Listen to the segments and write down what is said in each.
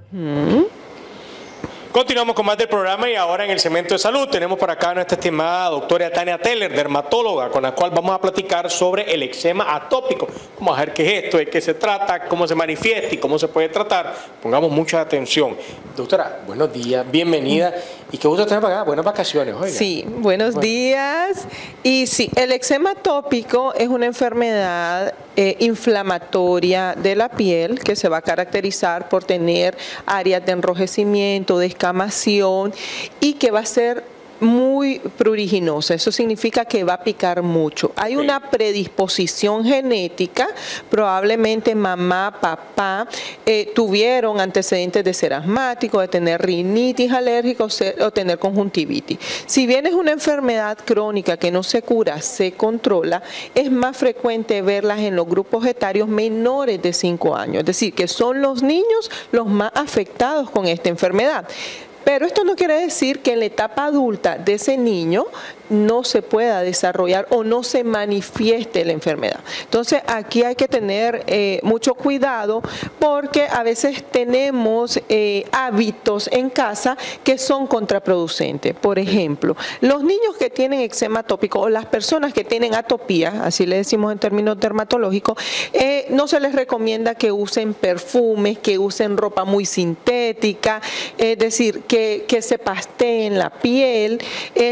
Continuamos con más del programa y ahora en el segmento de salud tenemos por acá a nuestra estimada doctora Tania Teller, dermatóloga, con la cual vamos a platicar sobre el eczema atópico. Vamos a ver qué es esto, de qué se trata, cómo se manifiesta y cómo se puede tratar. Pongamos mucha atención. Doctora, buenos días, bienvenida. Y qué gusto tener para acá, buenas vacaciones. Oiga. Sí, buenos días. Y sí, el eczema atópico es una enfermedad inflamatoria de la piel que se va a caracterizar por tener áreas de enrojecimiento, de escamación y que va a ser muy pruriginosa. Eso significa que va a picar mucho. Hay una predisposición genética, probablemente mamá, papá tuvieron antecedentes de ser asmático, de tener rinitis alérgica o tener conjuntivitis. Si bien es una enfermedad crónica que no se cura, se controla, es más frecuente verlas en los grupos etarios menores de 5 años. Es decir, que son los niños los más afectados con esta enfermedad. Pero esto no quiere decir que en la etapa adulta de ese niño no se pueda desarrollar o no se manifieste la enfermedad. Entonces aquí hay que tener mucho cuidado porque a veces tenemos hábitos en casa que son contraproducentes. Por ejemplo, los niños que tienen eczema atópico o las personas que tienen atopía, así le decimos en términos dermatológicos, no se les recomienda que usen perfumes, que usen ropa muy sintética, es decir, que se pasteen la piel,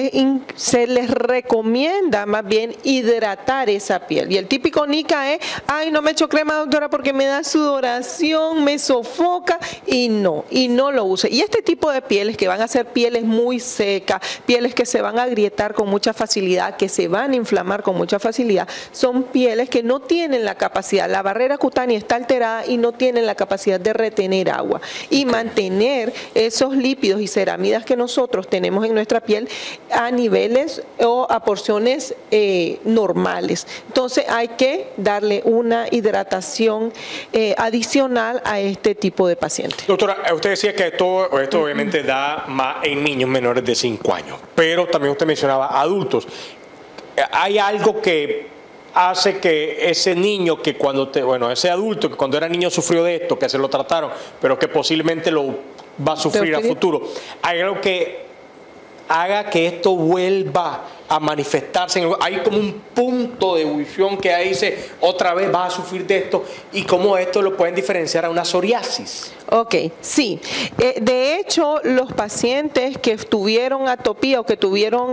se les recomienda más bien hidratar esa piel. Y el típico nica es, ay, no me echo crema, doctora, porque me da sudoración, me sofoca, y no lo use. Y este tipo de pieles que van a ser pieles muy secas, pieles que se van a agrietar con mucha facilidad, que se van a inflamar con mucha facilidad, son pieles que no tienen la capacidad, la barrera cutánea está alterada y no tienen la capacidad de retener agua y mantener esos lípidos y ceramidas que nosotros tenemos en nuestra piel a niveles o a porciones normales. Entonces hay que darle una hidratación adicional a este tipo de pacientes. Doctora, usted decía que esto obviamente da más en niños menores de 5 años, pero también usted mencionaba adultos. ¿Hay algo que hace que ese niño que ese adulto que cuando era niño sufrió de esto, que se lo trataron, pero que posiblemente lo va a sufrir a futuro, hay algo que haga que esto vuelva a manifestarse? Hay como un punto de ebullición que ahí dice, otra vez vas a sufrir de esto, y cómo esto lo pueden diferenciar a una psoriasis. Ok, sí. De hecho, los pacientes que tuvieron atopía o que tuvieron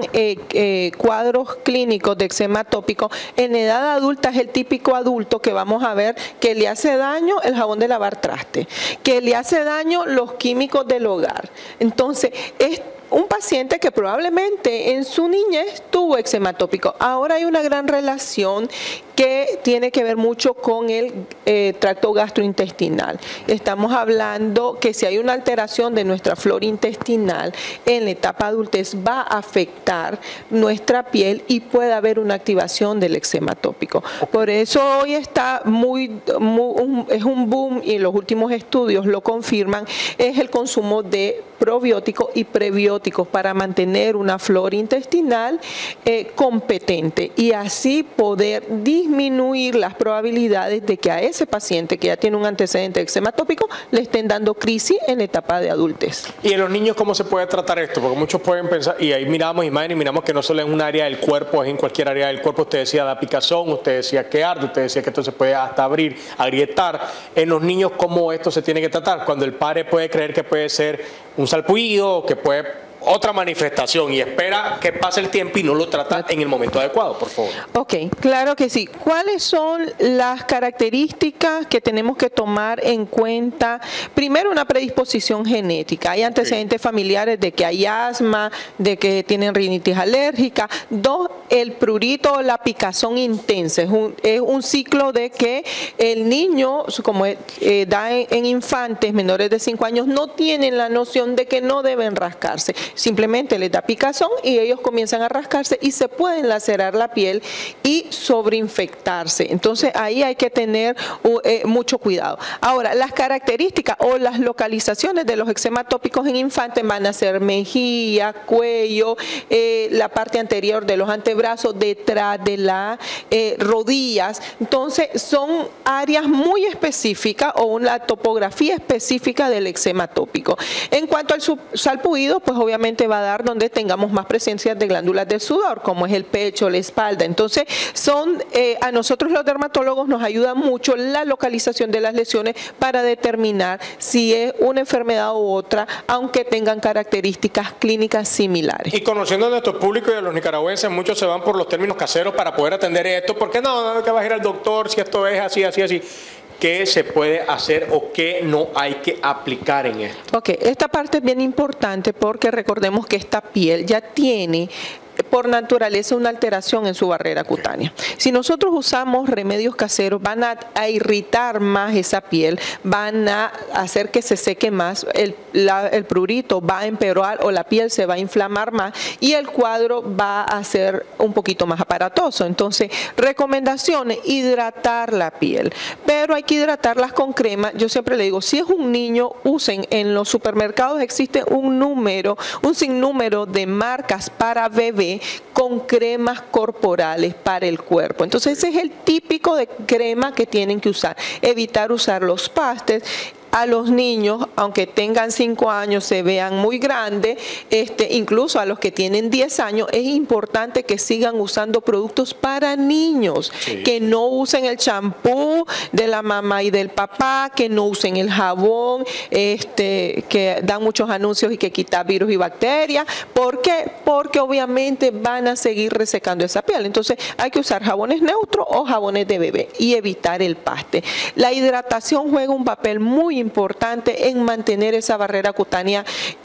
cuadros clínicos de eczema atópico, en edad adulta es el típico adulto que vamos a ver que le hace daño el jabón de lavar traste, que le hace daño los químicos del hogar. Entonces, es un paciente que probablemente en su niñez tuvo eczema atópico. Ahora hay una gran relación que tiene que ver mucho con el tracto gastrointestinal. Estamos hablando que si hay una alteración de nuestra flora intestinal en la etapa adultez va a afectar nuestra piel y puede haber una activación del eczema atópico. Por eso hoy está es un boom, y los últimos estudios lo confirman, es el consumo de probióticos y prebióticos para mantener una flora intestinal competente y así poder disminuir las probabilidades de que a ese paciente que ya tiene un antecedente de eczema atópico le estén dando crisis en la etapa de adultez. ¿Y en los niños cómo se puede tratar esto? Porque muchos pueden pensar, y ahí miramos imágenes y miramos que no solo en un área del cuerpo, es en cualquier área del cuerpo. Usted decía da picazón, usted decía que arde, usted decía que esto se puede hasta abrir, agrietar. En los niños, ¿cómo esto se tiene que tratar? Cuando el padre puede creer que puede ser un salpullido, que puede otra manifestación, y espera que pase el tiempo y no lo trata en el momento adecuado, por favor. Ok, claro que sí. ¿Cuáles son las características que tenemos que tomar en cuenta? Primero, una predisposición genética. Hay antecedentes familiares de que hay asma, de que tienen rinitis alérgica. 2, el prurito o la picazón intensa. Es un ciclo de que el niño, como da en infantes menores de 5 años, no tienen la noción de que no deben rascarse. simplemente les da picazón y ellos comienzan a rascarse y se pueden lacerar la piel y sobreinfectarse. Entonces ahí hay que tener mucho cuidado. Ahora, las características o las localizaciones de los eczemas tópicos en infantes van a ser mejilla, cuello, la parte anterior de los antebrazos, detrás de las rodillas. Entonces son áreas muy específicas o una topografía específica del eczema tópico. En cuanto al salpullido, pues obviamente va a dar donde tengamos más presencia de glándulas del sudor, como es el pecho, la espalda. Entonces a nosotros los dermatólogos nos ayuda mucho la localización de las lesiones para determinar si es una enfermedad u otra, aunque tengan características clínicas similares. Y conociendo a nuestro público y a los nicaragüenses, muchos se van por los términos caseros para poder atender esto, porque no te vas a ir al doctor si esto es así, así, así. ¿Qué se puede hacer o qué no hay que aplicar en esto? Ok, esta parte es bien importante porque recordemos que esta piel ya tiene por naturaleza una alteración en su barrera cutánea. Si nosotros usamos remedios caseros, van a irritar más esa piel, van a hacer que se seque más, el prurito va a empeorar o la piel se va a inflamar más y el cuadro va a ser un poquito más aparatoso. Entonces, recomendaciones, hidratar la piel, pero hay que hidratarlas con crema. Yo siempre le digo, si es un niño, usen, en los supermercados existe un sinnúmero de marcas para bebé con cremas corporales para el cuerpo. Entonces ese es el típico de crema que tienen que usar. Evitar usar los pastes. A los niños, aunque tengan 5 años, se vean muy grandes, incluso a los que tienen 10 años, es importante que sigan usando productos para niños, sí, que no usen el champú de la mamá y del papá, que no usen el jabón, que dan muchos anuncios y que quita virus y bacterias. ¿Por qué? Porque obviamente van a seguir resecando esa piel. Entonces hay que usar jabones neutros o jabones de bebé y evitar el paste. La hidratación juega un papel muy importante en mantener esa barrera cutánea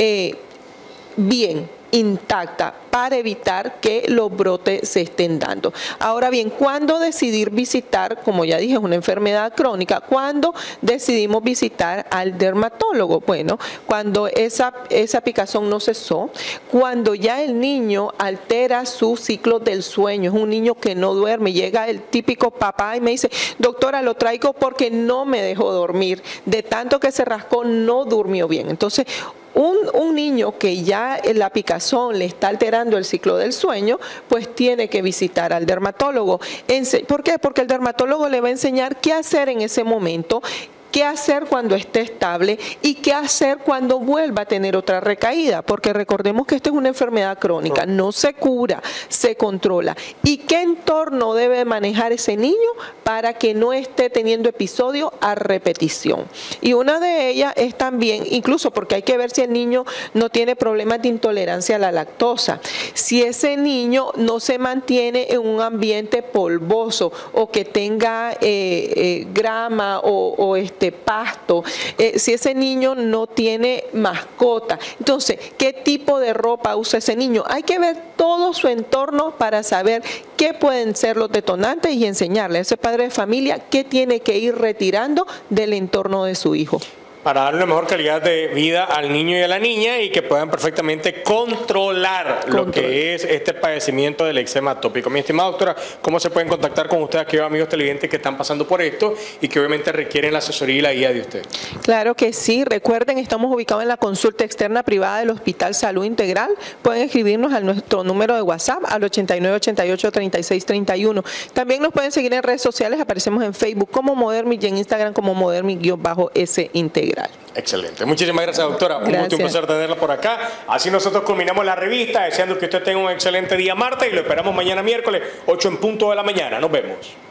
bien intacta para evitar que los brotes se estén dando. Ahora bien, ¿cuándo decidir visitar? Como ya dije, es una enfermedad crónica. ¿Cuándo decidimos visitar al dermatólogo? Bueno, cuando esa picazón no cesó, cuando ya el niño altera su ciclo del sueño, es un niño que no duerme, llega el típico papá y me dice, doctora, lo traigo porque no me dejó dormir, de tanto que se rascó no durmió bien. Entonces, un niño que ya la picazón le está alterando el ciclo del sueño, pues tiene que visitar al dermatólogo. ¿Por qué? Porque el dermatólogo le va a enseñar qué hacer en ese momento, qué hacer cuando esté estable y qué hacer cuando vuelva a tener otra recaída, porque recordemos que esta es una enfermedad crónica, no se cura, se controla. ¿Y qué entorno debe manejar ese niño para que no esté teniendo episodios a repetición? Y una de ellas es también, incluso porque hay que ver si el niño no tiene problemas de intolerancia a la lactosa, si ese niño no se mantiene en un ambiente polvoso o que tenga grama o pasto, si ese niño no tiene mascota. Entonces, ¿qué tipo de ropa usa ese niño? Hay que ver todo su entorno para saber qué pueden ser los detonantes y enseñarle a ese padre de familia qué tiene que ir retirando del entorno de su hijo. Para darle una mejor calidad de vida al niño y a la niña y que puedan perfectamente controlar lo que es este padecimiento del eczema tópico. Mi estimada doctora, ¿cómo se pueden contactar con usted, aquellos amigos televidentes que están pasando por esto y que obviamente requieren la asesoría y la guía de usted? Claro que sí. Recuerden, estamos ubicados en la consulta externa privada del Hospital Salud Integral. Pueden escribirnos a nuestro número de WhatsApp al 8988-3631. También nos pueden seguir en redes sociales. Aparecemos en Facebook como Modermic y en Instagram como Modermic-S Integral. Excelente. Muchísimas gracias, doctora. Un gusto y un placer tenerla por acá. Así nosotros culminamos la revista, deseando que usted tenga un excelente día martes y lo esperamos mañana miércoles, 8 en punto de la mañana. Nos vemos.